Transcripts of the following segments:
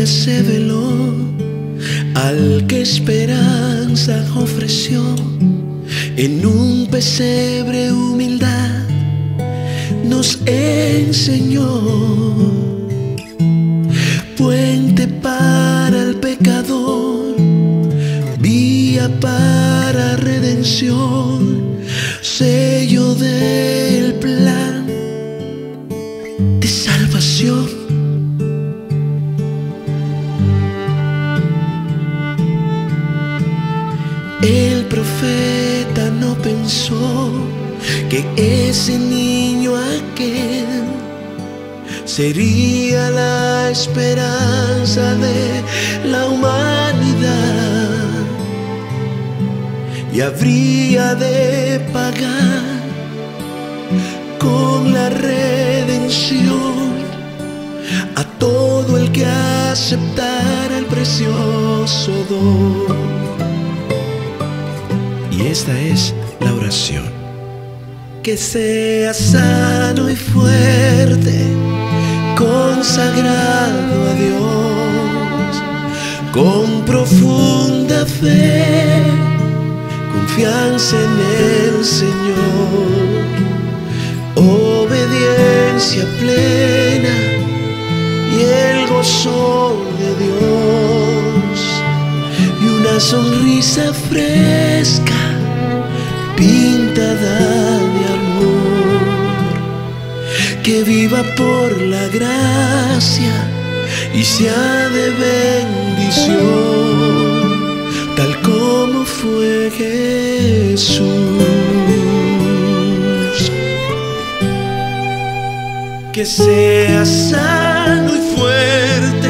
ella se veló, al que esperanza ofreció. En un pesebre humildad nos enseñó, puente para el pecador, vía para redención, sello del plan de salvación. El profeta no pensó que ese niño aquel sería la esperanza de la humanidad y habría de pagar con la redención a todo el que aceptara el precioso don. Y esta es la oración: que sea sano y fuerte, consagrado a Dios, con profunda fe, confianza en el Señor, obediencia plena y el gozo de Dios, y una sonrisa fresca pintada de amor, que viva por la gracia y sea de bendición, tal como fue Jesús. Que sea sano y fuerte,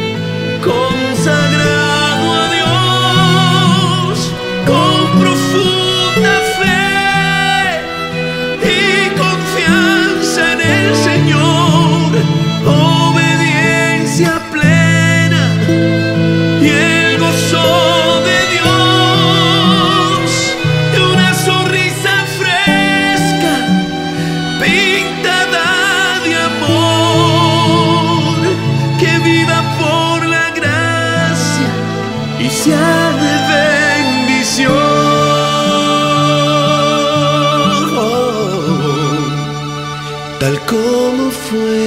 consagrado a Dios, con profunda fe y confianza en el Señor, obediencia plena y el gozo de Dios, y una sonrisa fresca pintada de amor, que viva por la gracia y sea de bendición, tal como fue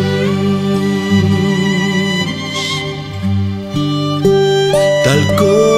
Jesús, tal como